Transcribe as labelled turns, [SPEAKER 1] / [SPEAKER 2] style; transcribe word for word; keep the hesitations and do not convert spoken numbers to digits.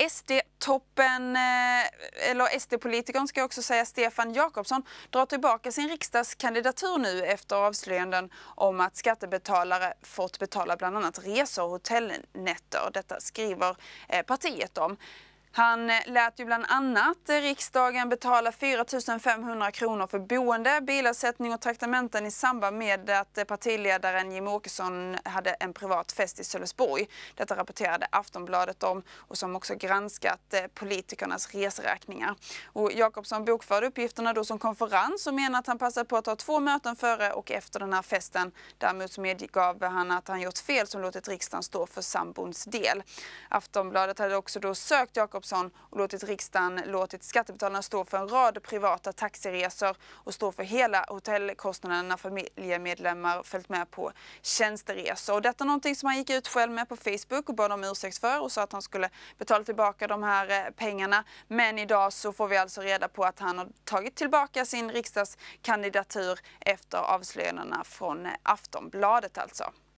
[SPEAKER 1] S D-toppen, eller S D-politikern ska jag också säga, Stefan Jakobsson drar tillbaka sin riksdagskandidatur nu efter avslöjanden om att skattebetalare fått betala bland annat resor och hotellnätter. Detta skriver partiet om. Han lät ju bland annat riksdagen betala fyra tusen femhundra kronor för boende, bilersättning och traktamenten i samband med att partiledaren Jimmie Åkesson hade en privat fest i Sölvesborg. Detta rapporterade Aftonbladet om, och som också granskat politikernas reseräkningar. Och Jakobsson bokförde uppgifterna då som konferens och menar att han passade på att ha två möten före och efter den här festen. Däremot så medgav han att han gjort fel som låtit riksdagen stå för sambons del. Aftonbladet hade också då sökt Jakobsson och låtit riksdagen låtit skattebetalarna stå för en rad privata taxiresor och stå för hela hotellkostnaden när familjemedlemmar följt med på tjänsteresor. Och detta är någonting som han gick ut själv med på Facebook och bad om ursäkt för och sa att han skulle betala tillbaka de här pengarna. Men idag så får vi alltså reda på att han har tagit tillbaka sin riksdagskandidatur efter avslöjandena från Aftonbladet alltså.